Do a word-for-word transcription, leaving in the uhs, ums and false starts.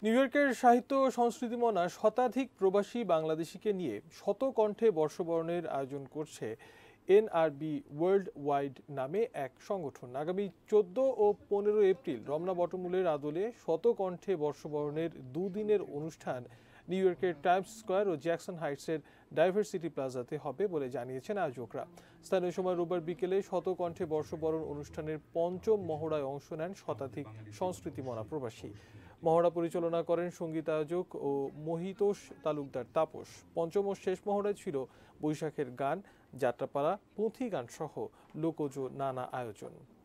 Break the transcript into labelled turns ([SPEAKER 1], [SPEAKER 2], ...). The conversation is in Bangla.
[SPEAKER 1] নিউ ইয়র্কের সাহিত্য ও সংস্কৃতি মনা শতাধিক প্রবাসী বাংলাদেশিকে নিয়ে শতকণ্ঠে বর্ষবরণের আয়োজন করছে এনআরবি ওয়ার্ল্ড ওয়াইড নামে এক সংগঠন। আগামী চোদ্দ ও পনেরো এপ্রিল রমনা বটমূলের আদলে শতকণ্ঠে বর্ষবরণের দুদিনের অনুষ্ঠান নিউ ইয়র্কের টাইমস স্কয়ার ও জ্যাকসন হাইটসের ডাইভার্সিটি প্লাজাতে হবে বলে জানিয়েছেন আয়োজকরা। স্থানীয় সময় রোববার বিকেলে শতকণ্ঠে বর্ষবরণ অনুষ্ঠানের পঞ্চম মহড়ায় অংশ নেন শতাধিক সংস্কৃতিমনা প্রবাসী। মহড়া পরিচালনা করেন সঙ্গীতায়োজক ও মহিতোষ তালুকদার তাপস। পঞ্চম ও শেষ মহড়ায় ছিল বৈশাখের গান, যাত্রাপালা, পুঁথি গান সহ লোকজ নানা আয়োজন।